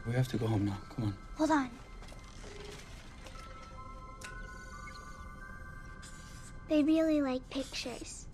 We have to go home now. Come on. Hold on. They really like pictures.